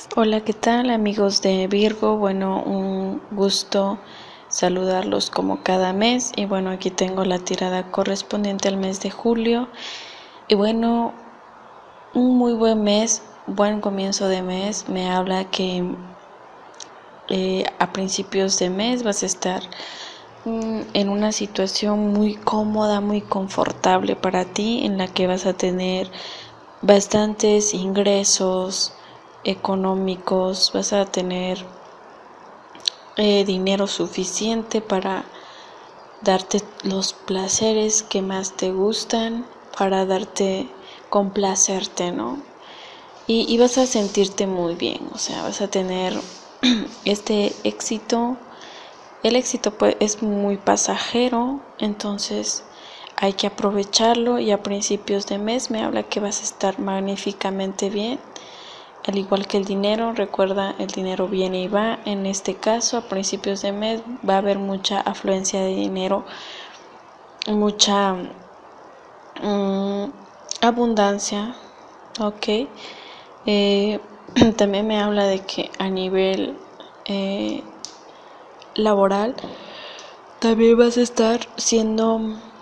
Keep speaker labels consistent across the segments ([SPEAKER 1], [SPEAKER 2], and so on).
[SPEAKER 1] Hola, ¿qué tal amigos de Virgo? Bueno, un gusto saludarlos como cada mes y bueno, aquí tengo la tirada correspondiente al mes de julio y bueno, un muy buen mes, buen comienzo de mes, me habla que a principios de mes vas a estar en una situación muy cómoda, muy confortable para ti, en la que vas a tener bastantes ingresos económicos, vas a tener dinero suficiente para darte los placeres que más te gustan, para complacerte, ¿no? Y vas a sentirte muy bien, o sea, vas a tener este éxito. El éxito pues es muy pasajero, entonces hay que aprovecharlo y a principios de mes me habla que vas a estar magníficamente bien. Al igual que el dinero, recuerda, el dinero viene y va. En este caso, a principios de mes va a haber mucha afluencia de dinero, mucha abundancia, ¿ok? Eh, También me habla de que a nivel laboral también vas a estar siendo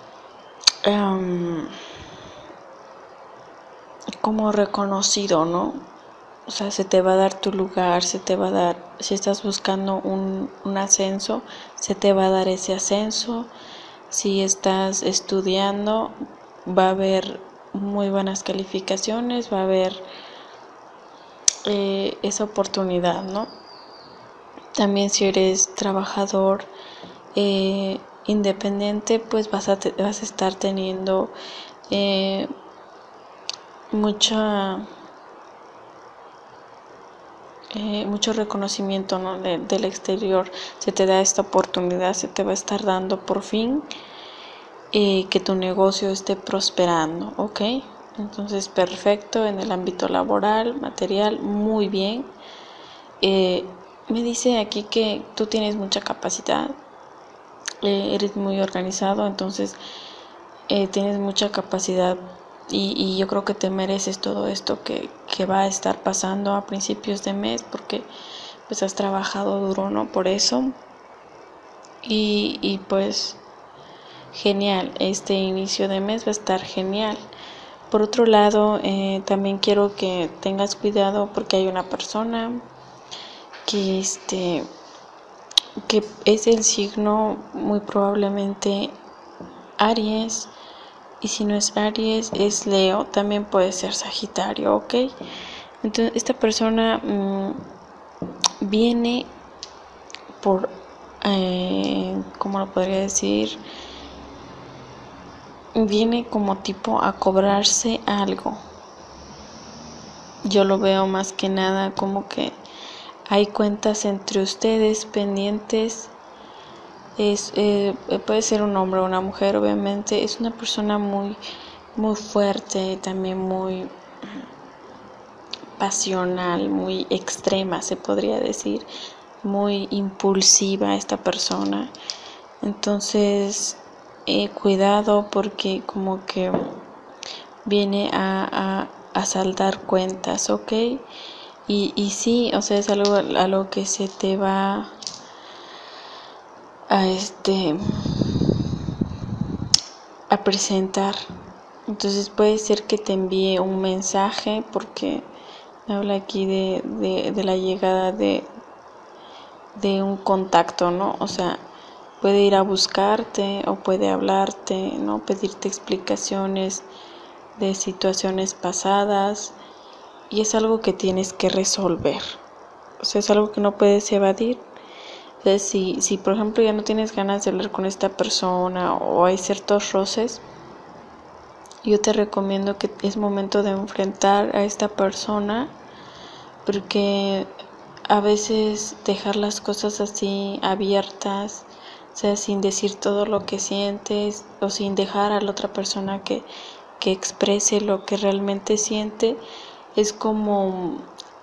[SPEAKER 1] como reconocido, ¿no? O sea, se te va a dar tu lugar, se te va a dar, si estás buscando un ascenso, se te va a dar ese ascenso. Si estás estudiando, va a haber muy buenas calificaciones, va a haber esa oportunidad, ¿no? También si eres trabajador independiente, pues vas a estar teniendo mucha mucho reconocimiento, ¿no? Del exterior. Se te da esta oportunidad, se te va a estar dando por fin que tu negocio esté prosperando, ¿ok? Entonces, perfecto en el ámbito laboral, material, muy bien. Me dice aquí que tú tienes mucha capacidad, eres muy organizado, entonces tienes mucha capacidad y yo creo que te mereces todo esto que va a estar pasando a principios de mes porque pues has trabajado duro, ¿no? Por eso. Y pues genial, este inicio de mes va a estar genial. Por otro lado, también quiero que tengas cuidado porque hay una persona que que es el signo muy probablemente Aries, y si no es Aries es Leo, también puede ser Sagitario, ¿ok? Entonces esta persona viene por, ¿cómo lo podría decir? Viene como tipo a cobrarse algo. Yo lo veo más que nada como que hay cuentas entre ustedes pendientes. Puede ser un hombre o una mujer, obviamente. Es una persona muy fuerte, también muy pasional, muy extrema, se podría decir, muy impulsiva esta persona. Entonces, cuidado porque como que viene a saldar cuentas, ¿ok? Y sí, o sea, es algo a lo que se te va a a presentar. Entonces puede ser que te envíe un mensaje porque me habla aquí de la llegada de un contacto, ¿no? O sea, puede ir a buscarte o puede hablarte, ¿no? Pedirte explicaciones de situaciones pasadas y es algo que tienes que resolver. O sea, es algo que no puedes evadir. Entonces, si por ejemplo ya no tienes ganas de hablar con esta persona o hay ciertos roces, yo te recomiendo que es momento de enfrentar a esta persona porque a veces dejar las cosas así abiertas, o sea, sin decir todo lo que sientes o sin dejar a la otra persona que exprese lo que realmente siente, es como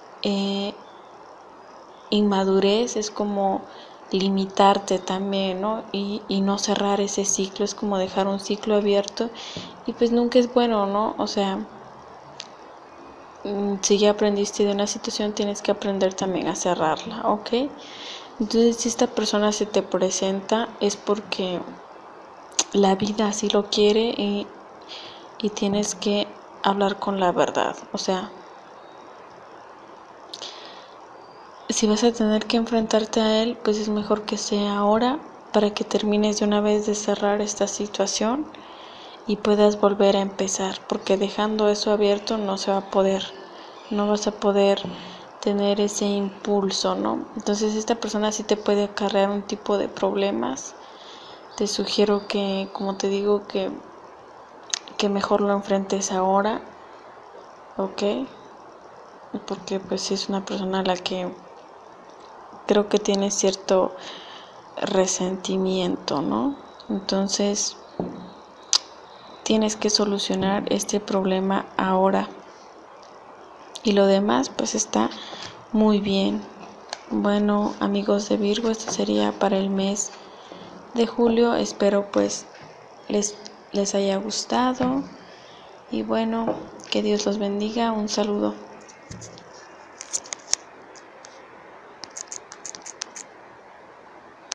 [SPEAKER 1] inmadurez, es como limitarte también, ¿no? Y no cerrar ese ciclo, es como dejar un ciclo abierto y pues nunca es bueno, ¿no? O sea, si ya aprendiste de una situación, tienes que aprender también a cerrarla, ¿ok? Entonces, si esta persona se te presenta, es porque la vida así lo quiere y tienes que hablar con la verdad. O sea, si vas a tener que enfrentarte a él, pues es mejor que sea ahora para que termines de una vez de cerrar esta situación y puedas volver a empezar, porque dejando eso abierto no se va a poder, no vas a poder tener ese impulso, ¿no? Entonces esta persona sí te puede acarrear un tipo de problemas. Te sugiero que, como te digo, que mejor lo enfrentes ahora, ¿ok? Porque pues sí es una persona a la que creo que tiene cierto resentimiento, ¿no? Entonces tienes que solucionar este problema ahora y lo demás pues está muy bien. Bueno, amigos de Virgo, esto sería para el mes de julio. Espero pues les haya gustado y bueno, que Dios los bendiga. Un saludo.